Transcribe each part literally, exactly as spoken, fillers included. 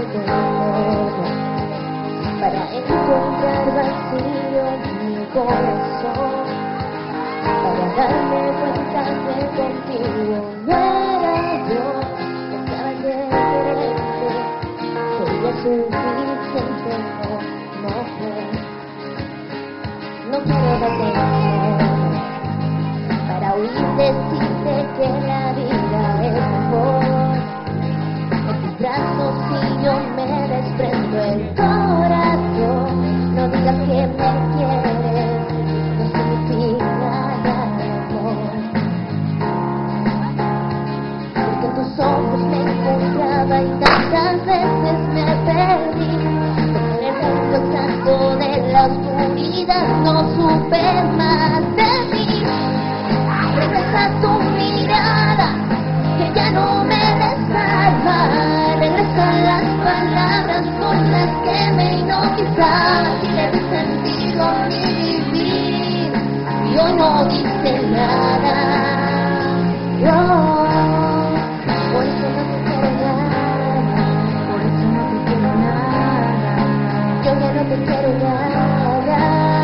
tengo para encontrar vacío en mi corazón, para darme cuenta que contigo no era yo. Pensaba que quererte sería suficiente, no, no fue. No quiero detenerme para oír decirte que la vida es mejor. En tus brazos si yo me desprendo el corazón. No digas que me quieres, no significa nada de amor. Porque en tus ojos me encontraba y tantas veces me perdí. Porque en el mundo exacto de la oscuridad no supe más de mí. Regresa tu mirada, que ya no me desarma. Regresa las palabras con las que me hipnotizabas y le di sentido a mi vivir. Y hoy no dice nada. No, por eso no te quiero nada. Por eso no te quiero nada. Yo ya no te quiero nada.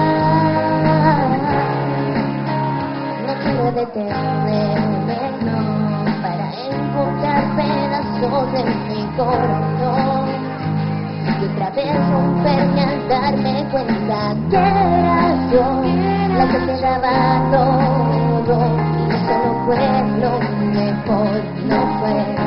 No quiero detenerme, no, para encontrar pedazos de mi corazón y otra vez romperme al darme cuenta que era yo la que te daba todo y eso no fue lo mejor, no fue.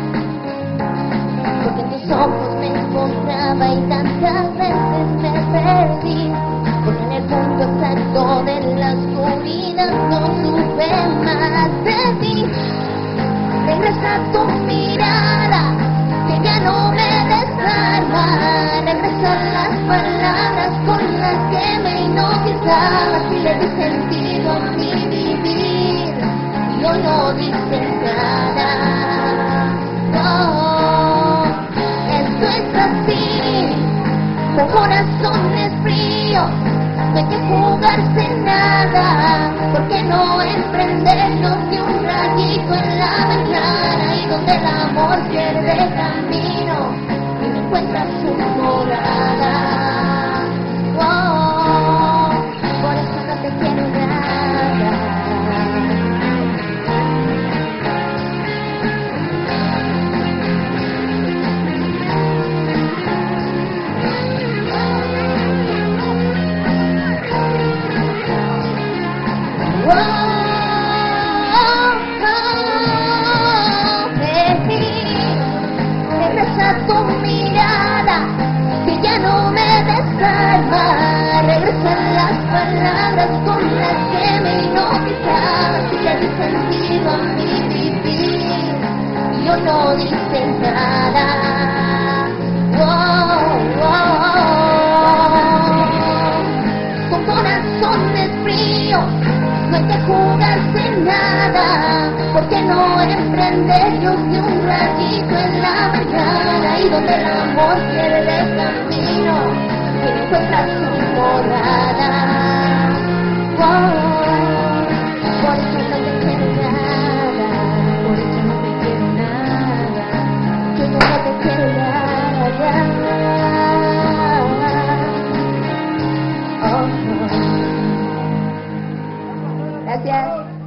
Porque en tus ojos me encontraba y tantas veces me perdí. Porque en el punto exacto de la oscuridad no supe más de ti. Regresa tu mirada, que ya no me desarma. Regresa las palabras con las que me hipnotizabas y le di sentido a mi vivir. Y hoy no dices nada. No, esto es así, con corazones fríos. No hay que jugarse nada, porque no emprendernos de un rayito en la mañana y donde el amor pierde camino y no encuentra su morada. Oh, por eso no te quiero nada. Oh, oh, baby, regresa tu mirada, que ya no me desarma. Regresan las palabras con las que me hipnotizabas y le di sentido a mi vivir. Y yo no dice nada. Oh, oh, oh. Con corazones fríos no hay que jugarse nada, porque no emprendernos de un ratito en la mañana y donde el amor pierde camino y no encuentra su morada. Oh, por eso no te quiero nada, por eso no te quiero nada, yo ya no te quiero nada. Oh, oh. Gracias.